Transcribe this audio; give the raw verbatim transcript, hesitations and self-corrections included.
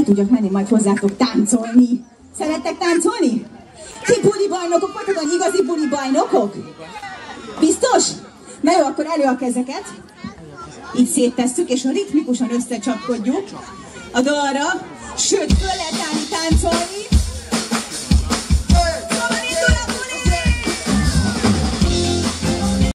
tudjak menni majd hozzátok táncolni. Szerettek táncolni? Ti buli bajnokok vagytok, vagy igazi buli bajnokok? Biztos? Na jó, akkor elő a kezeket. Így széttesszük, és a ritmikusan összecsapkodjuk a dalra. Sőt, föl lehet állni táncolni.